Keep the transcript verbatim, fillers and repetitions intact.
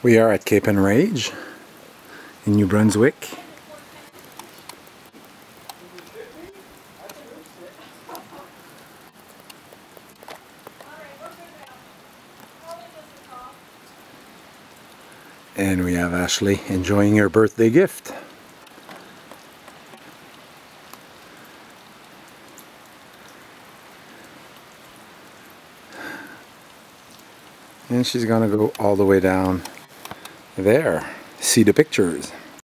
We are at Cape Enrage in New Brunswick. And we have Ashley enjoying her birthday gift. And she's gonna go all the way down there, see the pictures.